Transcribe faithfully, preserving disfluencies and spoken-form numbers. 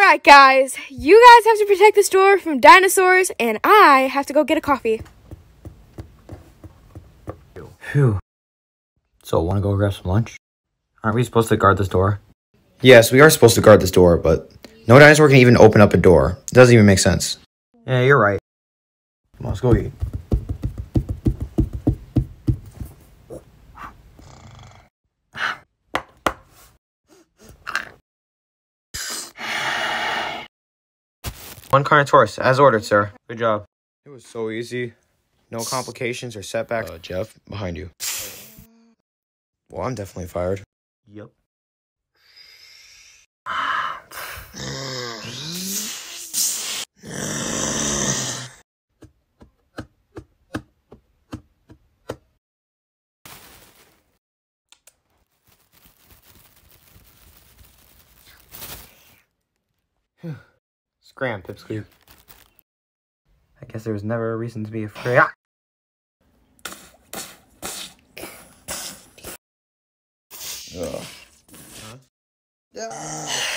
Alright guys, you guys have to protect the store from dinosaurs, and I have to go get a coffee. Phew. So, wanna go grab some lunch? Aren't we supposed to guard this door? Yes, we are supposed to guard this door, but no dinosaur can even open up a door. It doesn't even make sense. Yeah, you're right. Come on, let's go eat. One Carnotaurus, as ordered, sir. Good job. It was so easy. No complications or setbacks. Uh, Jeff, behind you. Well, I'm definitely fired. Yep. Scram, Pipsqueak. I guess there was never a reason to be afraid. Ah! Ugh. Huh?